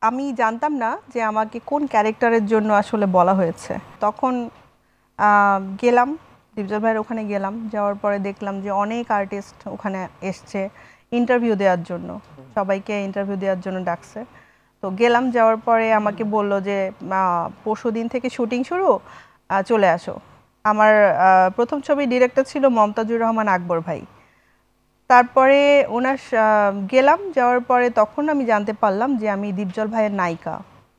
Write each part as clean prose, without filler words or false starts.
আমি জানতাম না যে আমাকে কোন ক্যারেক্টারের জন্য আসলে বলা হয়েছে। তখন গেলাম দীপজল ভাইয়ের ওখানে গেলাম, যাওয়ার পরে দেখলাম যে অনেক আর্টিস্ট ওখানে এসছে ইন্টারভিউ দেওয়ার জন্য, সবাইকে ইন্টারভিউ দেওয়ার জন্য ডাকছে। তো গেলাম, যাওয়ার পরে আমাকে বলল যে পরশু দিন থেকে শুটিং শুরু, চলে আসো। আমার প্রথম ছবি ডিরেক্টর ছিল মমতাজুর রহমান আকবর ভাই। তারপরে ওনার গেলাম, যাওয়ার পরে তখন আমি জানতে পারলাম যে আমি দীপজল ভাইয়ের নায়িকা।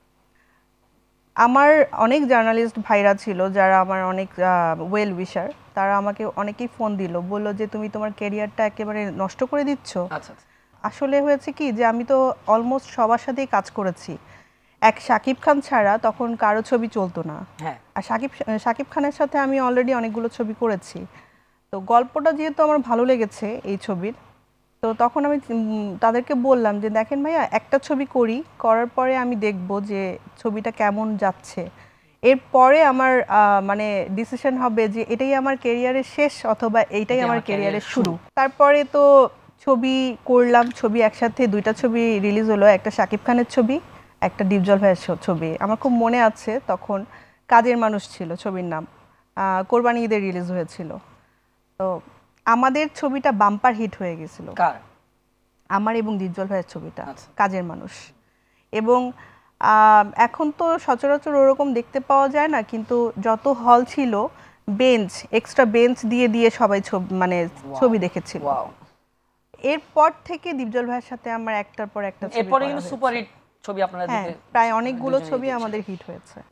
আমার অনেক জার্নালিস্ট ভাইরা ছিল যারা আমার অনেক ওয়েল উইশার, তারা আমাকে অনেকেই ফোন দিল, বলল যে তুমি তোমার ক্যারিয়ারটা একেবারে নষ্ট করে দিচ্ছ। আসলে হয়েছে কি যে আমি তো অলমোস্ট সবার সাথেই কাজ করেছি, এক শাকিব খান ছাড়া তখন কারো ছবি চলতো না। আর শাকিব খানের সাথে আমি অলরেডি অনেকগুলো ছবি করেছি। তো গল্পটা যেহেতু আমার ভালো লেগেছে এই ছবির, তো তখন আমি তাদেরকে বললাম যে দেখেন ভাইয়া, একটা ছবি করার পরে আমি দেখব যে ছবিটা কেমন যাচ্ছে, এরপরে আমার মানে ডিসিশন হবে যে এটাই আমার ক্যারিয়ারের শেষ অথবা এইটাই আমার ক্যারিয়ারের শুরু। তারপরে তো ছবি করলাম, ছবি একসাথে দুইটা ছবি রিলিজ হলো, একটা শাকিব খানের ছবি, একটা দীপজল ভাইয়ের ছবি। আমার খুব মনে আছে তখন কাজের মানুষ ছিল ছবির নাম, কোরবানি ঈদে রিলিজ হয়েছিল। তো আমাদের ছবিটা বাম্পার হিট হয়ে গেছিল, আমার এবং দীপজল ভাইয়ের ছবিটা কাজের মানুষ। এবং এখন তো সচরাচর ওরকম দেখতে পাওয়া যায় না, কিন্তু যত হল ছিল বেঞ্চ, এক্সট্রা বেঞ্চ দিয়ে দিয়ে সবাই মানে ছবি দেখেছিল। এরপর থেকে দীপজল ভাইয়ের সাথে আমার একটার পর একটা ছবি, এরপরে কিন্তু সুপার হিট ছবি আপনারা দেখে, প্রায় অনেকগুলো ছবি আমাদের হিট হয়েছে।